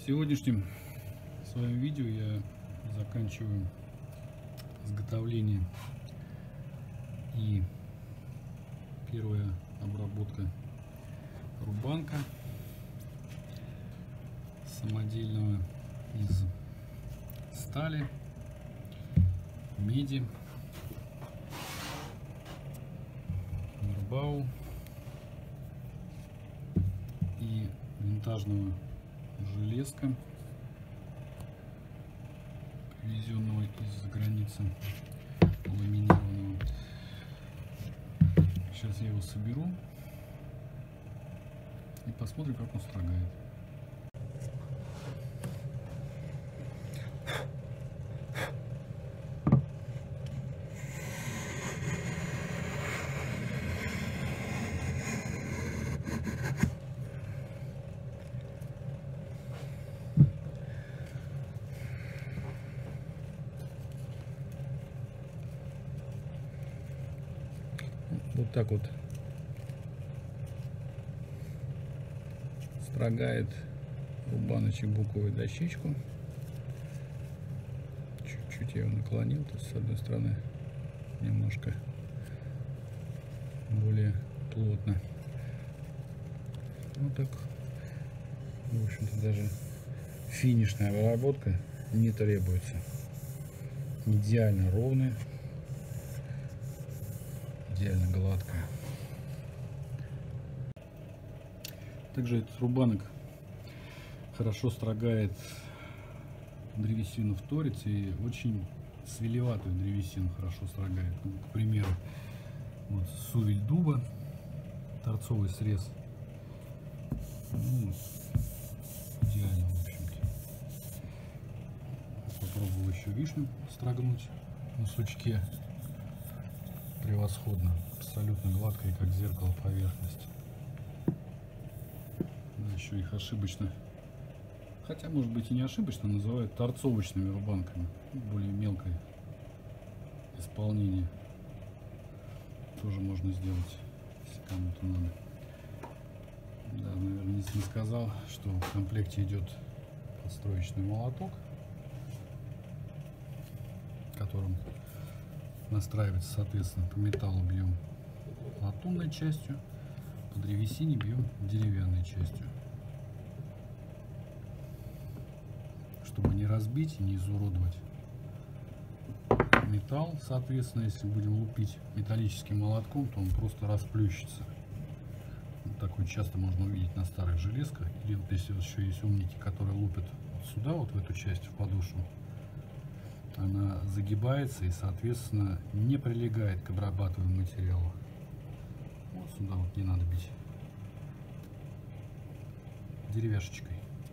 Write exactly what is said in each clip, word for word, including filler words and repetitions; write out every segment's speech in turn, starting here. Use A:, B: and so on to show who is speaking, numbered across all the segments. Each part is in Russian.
A: сегодняшнем своем видео я заканчиваю изготовление и первая обработка рубанка самодельного из стали, меди, мирбау и винтажного железка, привезенного из-за границы, ламинированного. Сейчас я его соберу и посмотрим, как он строгает. Вот так вот строгает рубаночек буковую дощечку. Чуть-чуть я его наклонил, то есть с одной стороны немножко более плотно. Вот так. В общем-то, даже финишная обработка не требуется. Идеально ровная, идеально гладкая. Также этот рубанок хорошо строгает древесину в торец и очень свелеватую древесину хорошо строгает. Ну, к примеру, вот сувель дуба, торцовый срез. Ну, идеально, в общем-то. Попробовал еще вишню строгнуть на сучке. Превосходно, абсолютно гладкая, как зеркало, поверхность. Да, еще их ошибочно, хотя может быть и не ошибочно, называют торцовочными рубанками. Более мелкое исполнение тоже можно сделать, если кому-то надо. Да, наверное, не сказал, что в комплекте идет подстроечный молоток, которым настраивается, соответственно, по металлу бьем латунной частью, по древесине бьем деревянной частью, чтобы не разбить и не изуродовать металл. Соответственно, если будем лупить металлическим молотком, то он просто расплющится. Вот такое часто можно увидеть на старых железках. Или вот если вот еще есть умники, которые лупят вот сюда, вот в эту часть, в подошву, она загибается и, соответственно, не прилегает к обрабатываемому материалу. Вот сюда вот не надо бить деревяшечкой.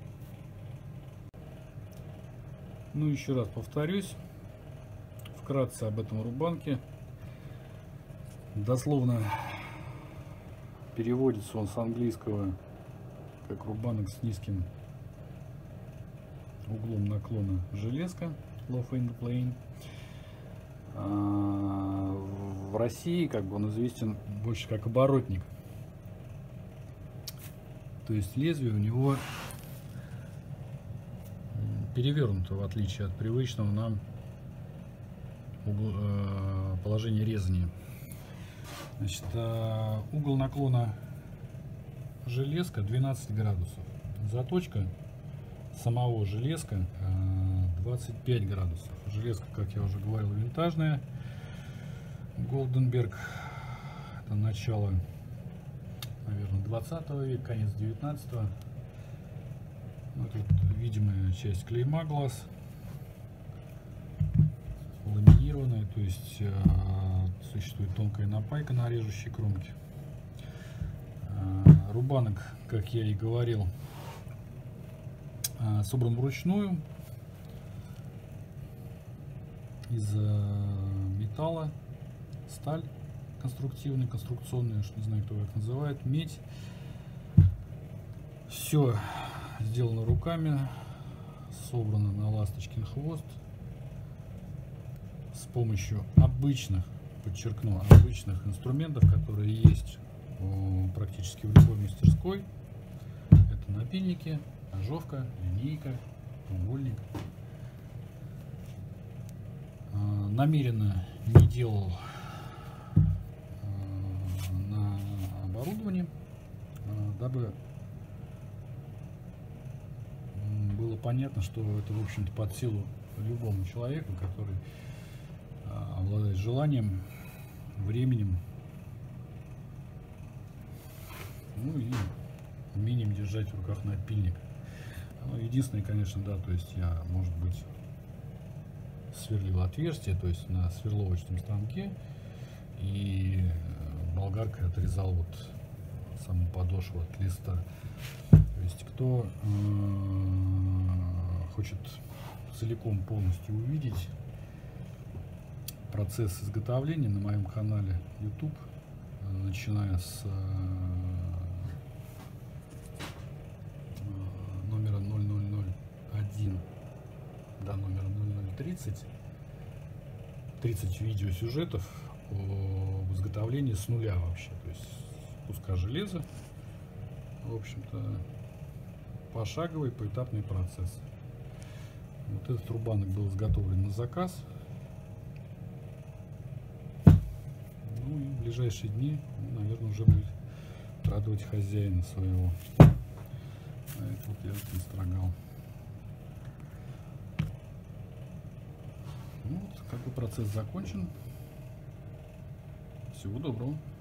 A: Ну, еще раз повторюсь вкратце об этом рубанке. Дословно переводится он с английского как рубанок с низким углом наклона железка. Low end plane. В России как бы он известен больше как оборотник. То есть лезвие у него перевернуто, в отличие от привычного нам положения резания. Значит, угол наклона железка двенадцать градусов. Заточка самого железка двадцать пять градусов. Железка, как я уже говорил, винтажная. Голденберг. Это начало, наверное, двадцатого века, конец девятнадцатого. Вот тут видимая часть клейма глаз. Ламинированная, то есть э, существует тонкая напайка на режущей кромке. Э, рубанок, как я и говорил, э, собран вручную из металла, сталь конструктивная, конструкционная, что не знаю, кто их называет, медь. Все сделано руками, собрано на ласточкин хвост с помощью обычных, подчеркну, обычных инструментов, которые есть практически в любой мастерской. Это напильники, ножовка, линейка, треугольник. Намеренно не делал на оборудовании, дабы было понятно, что это, в общем-то, под силу любому человеку, который обладает желанием, временем, ну и умением держать в руках напильник. Ну, единственное, конечно, да, то есть я, может быть, сверлил отверстие, то есть на сверловочном станке, и болгаркой отрезал вот саму подошву от листа. То есть кто э, хочет целиком полностью увидеть процесс изготовления, на моем канале YouTube, начиная с э, номера ноль ноль ноль один до номера ноль ноль тридцать, тридцать видеосюжетов об изготовлении с нуля вообще, то есть куска железа, в общем-то, пошаговый, поэтапный процесс. Вот этот рубанок был изготовлен на заказ. Ну и в ближайшие дни, ну, наверное, уже будет радовать хозяина своего. А это вот я вот настрогал. Ну, вот, как бы процесс закончен. Всего доброго.